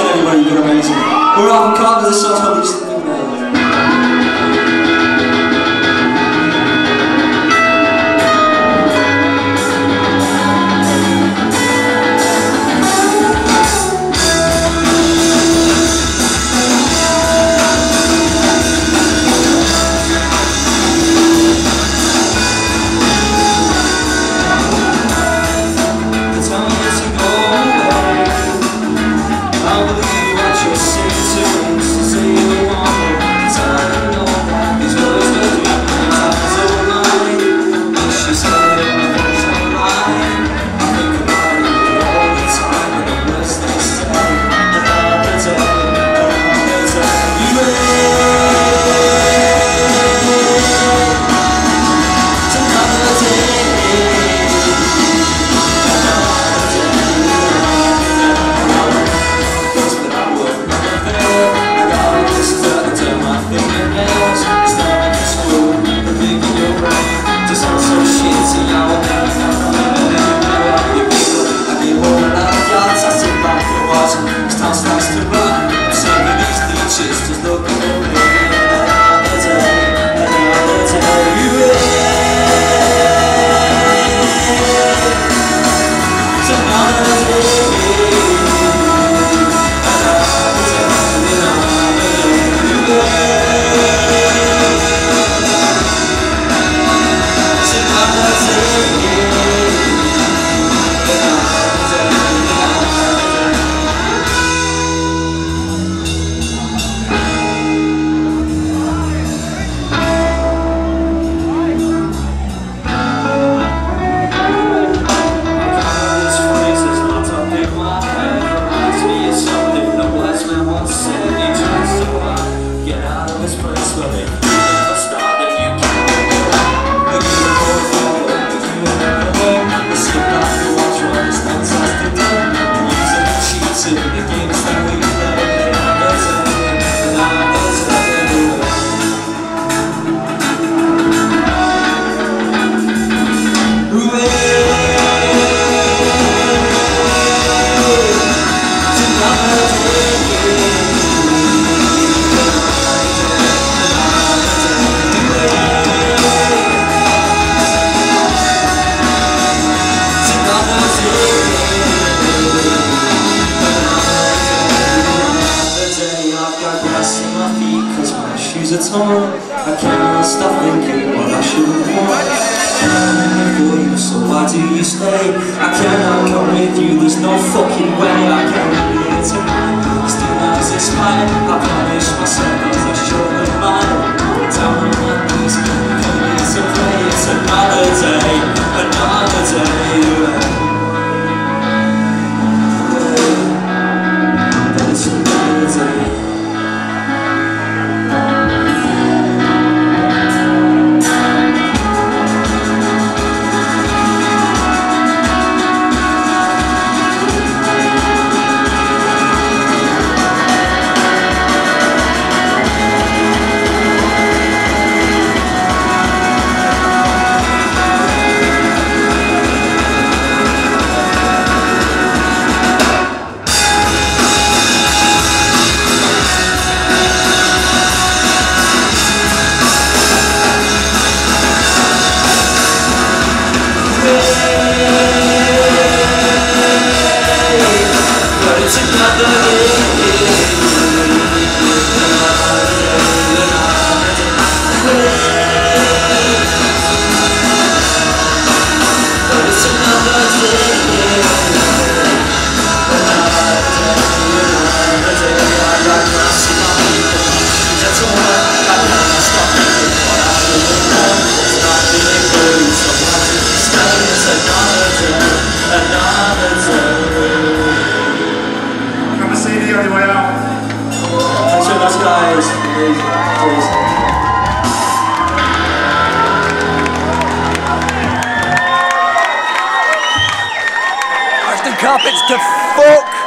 Anyway, you've been amazing. We're off and caught with the song called East of the World. It's hard, I cannot stop thinking what I should have won. I'm here for you, so why do you stay? I cannot come with you, there's no fucking way. I can't be here tonight, still as it's fine. I punish myself as I should have mine. Down on my knees, maybe it's a play. It's another day, another day. But it's another day. Guys, Ashton Carpets to fuck